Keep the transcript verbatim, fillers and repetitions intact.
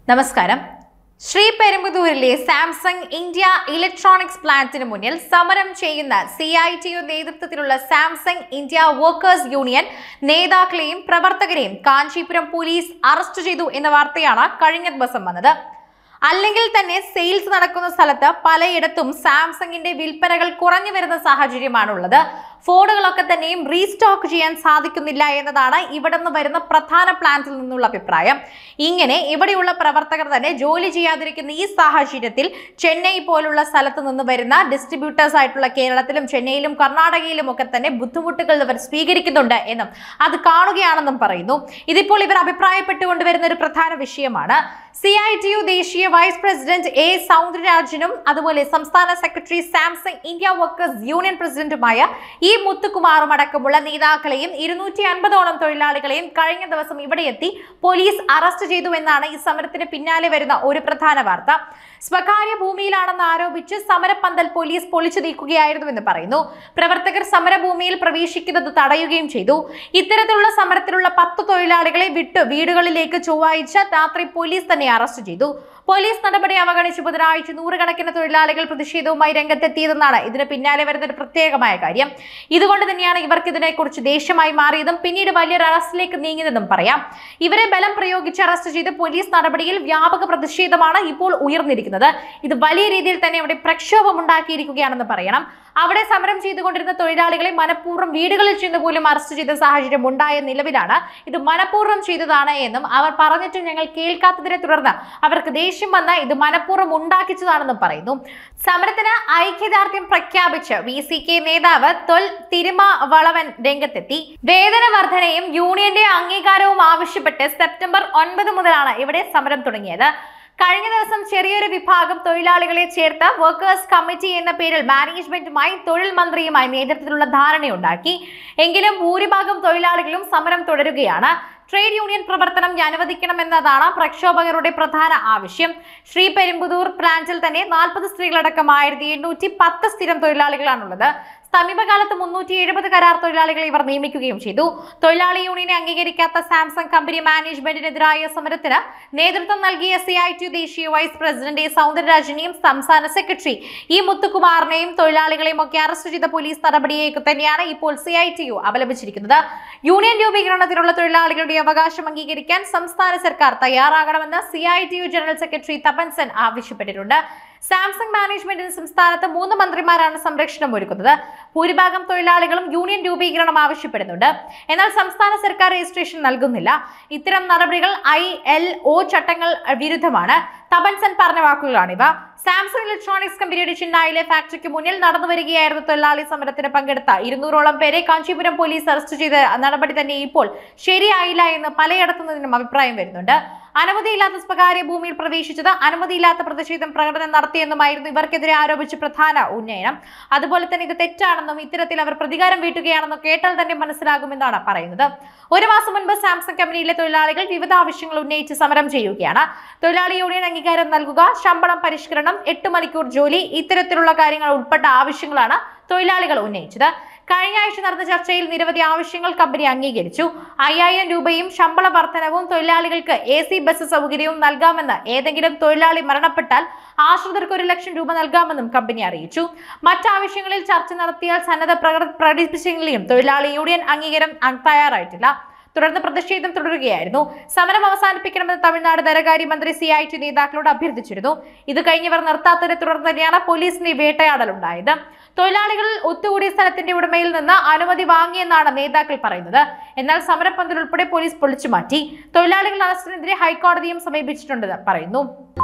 നമസ്കാരം. ശ്രീപെരുമ്പുതൂരിലെ Samsung India electronics പ്ലാന്റിന് മുന്നിൽ സമരം ചെയ്യുന്ന സി ഐ ടി യു നേതൃത്വത്തിലുള്ള സാംസങ് ഇന്ത്യ വർക്കേഴ്സ് യൂണിയൻ നേതാക്കളെയും പ്രവർത്തകരെയും കാഞ്ചീപുരം പോലീസ് അറസ്റ്റ് ചെയ്തു എന്ന വാർത്തയാണ് കഴിഞ്ഞ ദിവസം വന്നത്. അല്ലെങ്കിൽ തന്നെ സെയിൽസ് നടക്കുന്ന സ്ഥലത്ത് പലയിടത്തും സാംസങ്ങിന്റെ വിൽപ്പനകൾ കുറഞ്ഞു വരുന്ന സാഹചര്യമാണുള്ളത്. ഫോണുകളൊക്കെ തന്നെയും റീസ്റ്റോക്ക് ചെയ്യാൻ സാധിക്കുന്നില്ല എന്നതാണ് ഇവിടെ നിന്ന് വരുന്ന പ്രധാന പ്ലാന്റിൽ നിന്നുള്ള അഭിപ്രായം. ഇങ്ങനെ ഇവിടെയുള്ള പ്രവർത്തകർ തന്നെ ജോലി ചെയ്യാതിരിക്കുന്ന ഈ സാഹചര്യത്തിൽ ചെന്നൈ പോലുള്ള സ്ഥലത്ത് നിന്ന് വരുന്ന ഡിസ്ട്രിബ്യൂട്ടേഴ്സ് ആയിട്ടുള്ള കേരളത്തിലും ചെന്നൈയിലും കർണാടകയിലും ഒക്കെ തന്നെ ബുദ്ധിമുട്ടുകൾ ഇവർ സ്വീകരിക്കുന്നുണ്ട് എന്നും അത് കാണുകയാണെന്നും പറയുന്നു. ഇതിപ്പോൾ ഇവർ അഭിപ്രായപ്പെട്ടുകൊണ്ട് വരുന്ന ഒരു പ്രധാന വിഷയമാണ്. സി ഐ ടി യു ദേശീയ വൈസ് പ്രസിഡന്റ് എ സൗന്ദരരാജനും അതുപോലെ സംസ്ഥാന secretary Samsung India workers union പ്രസിഡന്റുമായ ഇ മുത്തുകുമാറും അടക്കമുള്ള നേതാക്കളെയും ഇരുന്നൂറ്റി അൻപതോളം തൊഴിലാളികളെയും കഴിഞ്ഞ ദിവസം ഇവിടെ എത്തി പോലീസ് അറസ്റ്റ് ചെയ്തു എന്നാണ് ഈ സമരത്തിന് പിന്നാലെ വരുന്ന ഒരു പ്രധാന വാർത്ത. സ്വകാര്യ ഭൂമിയിലാണെന്ന് ആരോപിച്ച് സമരപ്പന്തൽ പോലീസ് പൊളിച്ചു നീക്കുകയായിരുന്നുവെന്ന് പറയുന്നു. പ്രവർത്തകർ സമരഭൂമിയിൽ പ്രവേശിക്കുന്നത് തടയുകയും ചെയ്തു. ഇത്തരത്തിലുള്ള സമരത്തിലുള്ള പത്ത് തൊഴിലാളികളെ വിട്ട് വീടുകളിലേക്ക് ചൊവ്വാഴ്ച രാത്രി പോലീസ് തന്നെ അറസ്റ്റ് ചെയ്തു. പോലീസ് നടപടി അവഗണിച്ച് ബുധനാഴ്ച നൂറുകണക്കിന് തൊഴിലാളികൾ പ്രതിഷേധവുമായി രംഗത്തെത്തിയതെന്നാണ് ഇതിന് പിന്നാലെ വരുന്ന ഒരു പ്രത്യേകമായ കാര്യം. ഇതുകൊണ്ട് തന്നെയാണ് ഇവർക്ക് ഇതിനെക്കുറിച്ച് ദേഷ്യമായി മാറിയതും പിന്നീട് വലിയൊരു അറസ്റ്റിലേക്ക് നീങ്ങിയതെന്നും പറയാം. ഇവരെ ബലം പ്രയോഗിച്ച് അറസ്റ്റ് ചെയ്ത് പോലീസ് നടപടിയിൽ വ്യാപക പ്രതിഷേധമാണ് ഇപ്പോൾ ഉയർന്നിരിക്കുന്നത്. ഇത് വലിയ രീതിയിൽ തന്നെ ഇവിടെ പ്രക്ഷോഭം ഉണ്ടാക്കിയിരിക്കുകയാണെന്ന് പറയണം. അവിടെ സമരം ചെയ്തുകൊണ്ടിരുന്ന തൊഴിലാളികളെ മനഃപൂർവ്വം വീടുകളിൽ ചെന്ന് പോലും അറസ്റ്റ് ചെയ്ത സാഹചര്യം ഉണ്ടായ നിലവിലാണ് ഇത് മനഃപൂർവ്വം ചെയ്തതാണ് എന്നും അവർ പറഞ്ഞിട്ടും ഞങ്ങൾ കേൾക്കാത്തതിനെ തുടർന്ന് അവർക്ക് ദേഷ്യം വന്ന് ഇത് മനഃപൂർവ്വം ഉണ്ടാക്കിച്ചതാണെന്നും പറയുന്നു. സമരത്തിന് ഐക്യദാർഢ്യം പ്രഖ്യാപിച്ച് വി സി കെ നേതാവ് തൊൽ തിരുമ വളവൻ രംഗത്തെത്തി. വേതന വർധനയും യൂണിയന്റെ അംഗീകാരവും ആവശ്യപ്പെട്ട് സെപ്റ്റംബർ ഒൻപത് മുതലാണ് ഇവിടെ സമരം തുടങ്ങിയത്. കഴിഞ്ഞ ദിവസം ചെറിയൊരു വിഭാഗം തൊഴിലാളികളെ ചേർത്ത് വർക്കേഴ്സ് കമ്മിറ്റി എന്ന പേരിൽ മാനേജ്മെന്റുമായി തൊഴിൽ മന്ത്രിയുമായി നേതൃത്വത്തിലുള്ള ധാരണയുണ്ടാക്കി. എങ്കിലും ഭൂരിഭാഗം തൊഴിലാളികളും സമരം തുടരുകയാണ്. ട്രേഡ് യൂണിയൻ പ്രവർത്തനം അനുവദിക്കണമെന്നതാണ് പ്രക്ഷോഭകരുടെ പ്രധാന ആവശ്യം. ശ്രീപെരുമ്പുതൂർ പ്ലാന്റിൽ തന്നെ നാൽപ്പത് സ്ത്രീകളടക്കം ആയിരത്തി എണ്ണൂറ്റി പത്ത് സ്ഥിരം തൊഴിലാളികളാണുള്ളത്. സമീപകാലത്ത് മുന്നൂറ്റി എഴുപത് കരാർ തൊഴിലാളികളെ ഇവർ നിയമിക്കുകയും ചെയ്തു. തൊഴിലാളി യൂണിയനെ അംഗീകരിക്കാത്ത സാംസങ് കമ്പനി മാനേജ്മെന്റിനെതിരായ സമരത്തിന് നേതൃത്വം നൽകിയ സി ഐ ടി യു ദേശീയ വൈസ് പ്രസിഡന്റ് എ സൗന്ദരരാജനെയും സംസ്ഥാന സെക്രട്ടറി ഇ മുത്തുകുമാറിനെയും തൊഴിലാളികളെയും ഒക്കെ അറസ്റ്റ് ചെയ്ത പോലീസ് നടപടിയെ തന്നെയാണ് ഇപ്പോൾ സി ഐ ടി യു അപലപിച്ചിരിക്കുന്നത്. യൂണിയൻ രൂപീകരണത്തിനുള്ള തൊഴിലാളികളുടെ അവകാശം അംഗീകരിക്കാൻ സംസ്ഥാന സർക്കാർ തയ്യാറാകണമെന്ന് C I T U general secretary Tapan Sen ആവശ്യപ്പെട്ടിട്ടുണ്ട്. സാംസങ് മാനേജ്മെന്റിന് സംസ്ഥാനത്ത് മൂന്ന് മന്ത്രിമാരാണ് സംരക്ഷണം ഒരുക്കുന്നത്. ഭൂരിഭാഗം തൊഴിലാളികളും യൂണിയൻ രൂപീകരണം ആവശ്യപ്പെടുന്നുണ്ട്. എന്നാൽ സംസ്ഥാന സർക്കാർ രജിസ്ട്രേഷൻ നൽകുന്നില്ല. ഇത്തരം നടപടികൾ ഐ എൽ ഒ ചട്ടങ്ങൾ വിരുദ്ധമാണ്. തപൻസൻ പറഞ്ഞ വാക്കുകളാണിവ. സാംസങ് ഇലക്ട്രോണിക്സ് കമ്പനിയുടെ ചെന്നൈയിലെ ഫാക്ടറിക്ക് മുന്നിൽ നടന്നു വരികയായിരുന്ന തൊഴിലാളി സമരത്തിന് പങ്കെടുത്ത ഇരുന്നൂറോളം പേരെ കാഞ്ചീപുരം പോലീസ് അറസ്റ്റ് ചെയ്ത നടപടി തന്നെ ഇപ്പോൾ ശരിയായില്ല എന്ന് പലയിടത്തു നിന്നും അഭിപ്രായം വരുന്നുണ്ട്. അനുമതിയില്ലാത്ത സ്വകാര്യ ഭൂമിയിൽ പ്രവേശിച്ചത് അനുമതിയില്ലാത്ത പ്രതിഷേധം പ്രകടനം നടത്തിയെന്നുമായിരുന്നു ഇവർക്കെതിരെ ആരോപിച്ച പ്രധാന ഉന്നയനം. അതുപോലെ തന്നെ ഇത് തെറ്റാണെന്നും ഇത്തരത്തിൽ അവർ പ്രതികാരം വീട്ടുകയാണെന്നും കേട്ടാൽ തന്നെ മനസ്സിലാകുമെന്നാണ് പറയുന്നത്. ഒരു മാസം മുൻപ് സാംസങ് കമ്പനിയിലെ തൊഴിലാളികൾ വിവിധ ആവശ്യങ്ങൾ ഉന്നയിച്ച് സമരം ചെയ്യുകയാണ്. തൊഴിലാളി യൂണിയൻ അംഗീകാരം നൽകുക, ശമ്പളം പരിഷ്കരണം, എട്ട് മണിക്കൂർ ജോലി, ഇത്തരത്തിലുള്ള കാര്യങ്ങൾ ഉൾപ്പെട്ട ആവശ്യങ്ങളാണ് തൊഴിലാളികൾ ഉന്നയിച്ചത്. കഴിഞ്ഞ ആഴ്ച നടന്ന ചർച്ചയിൽ നിരവധി ആവശ്യങ്ങൾ കമ്പനി അംഗീകരിച്ചു. അയ്യായിരം രൂപയും ശമ്പള വർധനവും തൊഴിലാളികൾക്ക് എ സി ബസ് സൗകര്യവും നൽകാമെന്ന്, ഏതെങ്കിലും തൊഴിലാളി മരണപ്പെട്ടാൽ ആശ്രിതർക്ക് ഒരു ലക്ഷം രൂപ നൽകാമെന്നും കമ്പനി അറിയിച്ചു. മറ്റാവശ്യങ്ങളിൽ ചർച്ച നടത്തിയാൽ സന്നദ്ധ പ്രകടിപ്പിച്ചെങ്കിലും തൊഴിലാളി യൂണിയൻ അംഗീകാരം തയ്യാറായിട്ടില്ല. തുടർന്ന് പ്രതിഷേധം തുടരുകയായിരുന്നു. സമരം അവസാനിപ്പിക്കണമെന്ന് തമിഴ്നാട് ധനകാര്യ മന്ത്രി സി ഐ ടി നേതാക്കളോട് അഭ്യർത്ഥിച്ചിരുന്നു. ഇത് കഴിഞ്ഞവർ നിർത്താത്തതിനെ തുടർന്ന് തന്നെയാണ് പോലീസിന്റെ വേട്ടയാടലുണ്ടായത്. തൊഴിലാളികളിൽ ഒത്തുകൂടിയ സ്ഥലത്തിന്റെ ഉടമയിൽ നിന്ന് അനുമതി വാങ്ങിയെന്നാണ് നേതാക്കൾ പറയുന്നത്. എന്നാൽ സമരപ്പന്തൽ ഉൾപ്പെടെ പോലീസ് പൊളിച്ചു മാറ്റി. തൊഴിലാളികൾ അറസ്റ്റിനെതിരെ ഹൈക്കോടതിയും സമീപിച്ചിട്ടുണ്ടെന്ന് പറയുന്നു.